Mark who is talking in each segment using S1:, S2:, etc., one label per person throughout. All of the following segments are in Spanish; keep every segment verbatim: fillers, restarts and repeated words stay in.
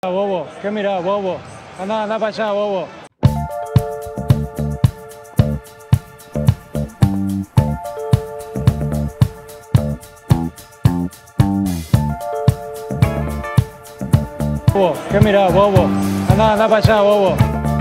S1: Bobo, ¿qué mira, bobo? Anda, anda para allá, bobo. Bobo, ¿qué mira, bobo? Anda, anda para allá, bobo.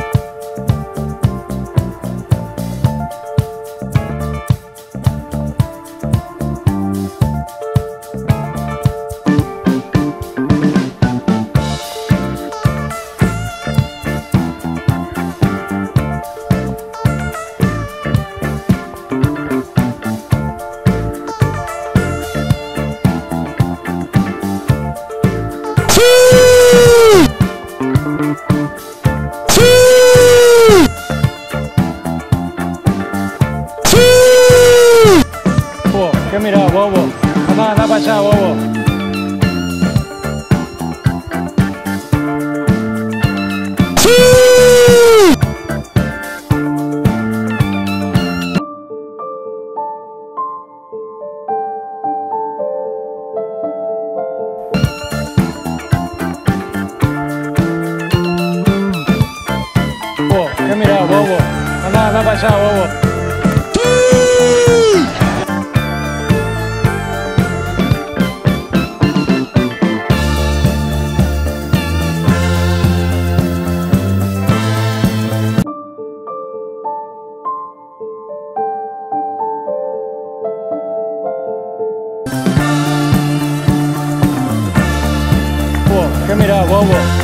S1: ¿Qué mira, bobo? Anda, anda para allá, bobo. Bobo, ¿qué mira, bobo? Anda, anda para allá, bobo. ¿Qué mira, bobo?